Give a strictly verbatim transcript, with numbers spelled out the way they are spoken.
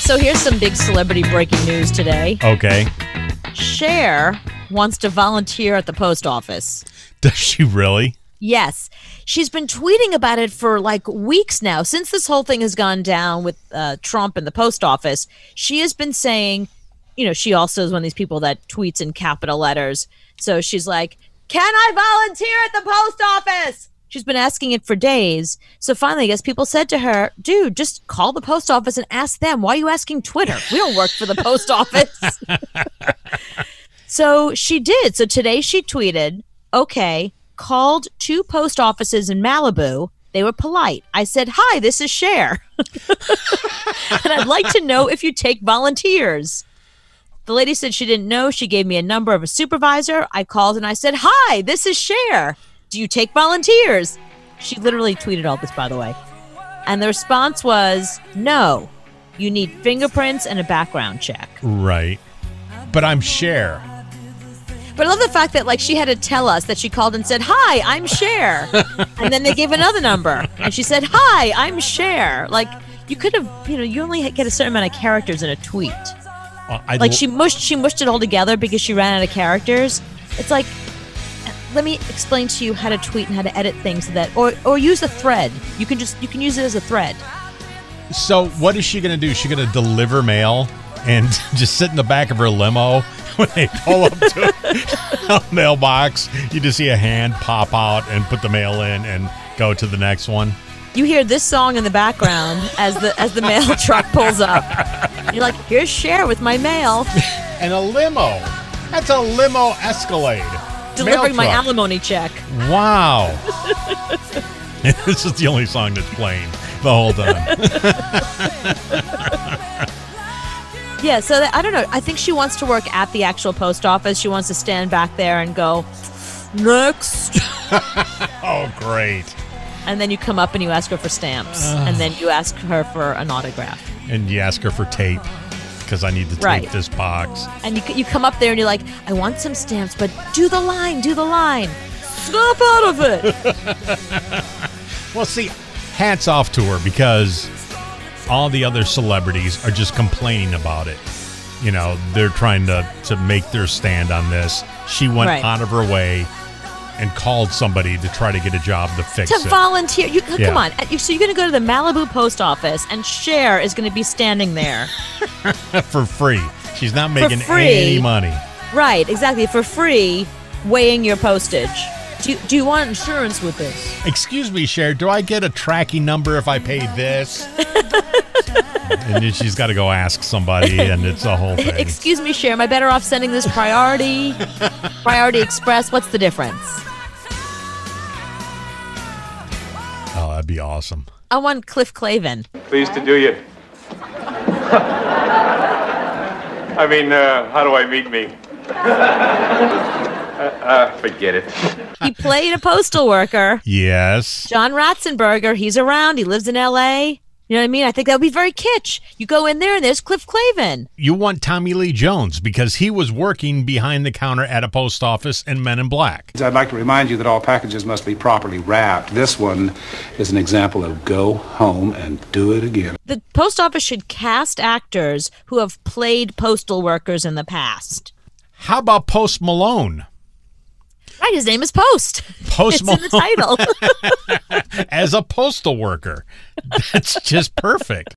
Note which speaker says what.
Speaker 1: So here's some big celebrity breaking news today.
Speaker 2: Okay.
Speaker 1: Cher wants to volunteer at the post office.
Speaker 2: Does she really?
Speaker 1: Yes. She's been tweeting about it for like weeks now. Since this whole thing has gone down with uh, Trump and the post office, she has been saying, you know, she also is one of these people that tweets in capital letters. So she's like, can I volunteer at the post office? She's been asking it for days. So finally, I guess people said to her, dude, just call the post office and ask them. Why are you asking Twitter? We don't work for the post office. So she did. So today she tweeted, okay, called two post offices in Malibu. They were polite. I said, hi, this is Cher. And I'd like to know if you take volunteers. The lady said she didn't know. She gave me a number of a supervisor. I called and I said, hi, this is Cher. Do you take volunteers? She literally tweeted all this, by the way. And the response was, no. You need fingerprints and a background check.
Speaker 2: Right. But I'm Cher.
Speaker 1: But I love the fact that, like, she had to tell us that she called and said, hi, I'm Cher. And then they gave another number. And she said, hi, I'm Cher. Like, you could have, you know, you only get a certain amount of characters in a tweet.
Speaker 2: Well, I'd
Speaker 1: Like,
Speaker 2: l-
Speaker 1: she mushed, she mushed it all together because she ran out of characters. It's like, let me explain to you how to tweet and how to edit things so that, or or use a thread. You can just, you can use it as a thread.
Speaker 2: So what is she going to do? She going to deliver mail and just sit in the back of her limo when they pull up to a mailbox? You just see a hand pop out and put the mail in and go to the next one.
Speaker 1: You hear this song in the background as the as the mail truck pulls up. You're like, here's Cher with my mail.
Speaker 2: And a limo. That's a limo Escalade.
Speaker 1: Delivering my
Speaker 2: Mail truck.
Speaker 1: alimony check.
Speaker 2: Wow. This is the only song that's playing the whole time.
Speaker 1: Yeah, so that, I don't know. I think she wants to work at the actual post office. She wants to stand back there and go, next.
Speaker 2: Oh, great.
Speaker 1: And then you come up and you ask her for stamps. And then you ask her for an autograph.
Speaker 2: And you ask her for tape because I need to tape
Speaker 1: Right.
Speaker 2: this box.
Speaker 1: And you you come up there and you're like, I want some stamps, but do the line, do the line. Snap out of it.
Speaker 2: Well, see, hats off to her because all the other celebrities are just complaining about it. You know, they're trying to, to make their stand on this. She went
Speaker 1: Right.
Speaker 2: out of her way and called somebody to try to get a job to fix
Speaker 1: To
Speaker 2: it.
Speaker 1: volunteer. You,
Speaker 2: Yeah.
Speaker 1: Come on. So you're going to go to the Malibu post office and Cher is going to be standing there.
Speaker 2: For free. She's not making
Speaker 1: free.
Speaker 2: any money.
Speaker 1: Right, exactly. For free, weighing your postage. Do you, do you want insurance with this?
Speaker 2: Excuse me, Cher, do I get a tracking number if I pay this? And then she's got to go ask somebody, and it's a whole thing.
Speaker 1: Excuse me, Cher, am I better off sending this Priority? Priority Express? What's the difference?
Speaker 2: Oh, that'd be awesome.
Speaker 1: I want Cliff Clavin.
Speaker 3: Pleased to do you. I mean, uh, how do I meet me? uh, uh, forget it.
Speaker 1: He played a postal worker.
Speaker 2: Yes.
Speaker 1: John Ratzenberger, he's around. He lives in L A. You know what I mean? I think that would be very kitsch. You go in there and there's Cliff Clavin.
Speaker 2: You want Tommy Lee Jones because he was working behind the counter at a post office in Men in Black.
Speaker 4: I'd like to remind you that all packages must be properly wrapped. This one is an example of go home and do it again.
Speaker 1: The post office should cast actors who have played postal workers in the past.
Speaker 2: How about Post Malone?
Speaker 1: Right, his name is Post.
Speaker 2: Post
Speaker 1: It's in the title.
Speaker 2: As a postal worker. That's just perfect.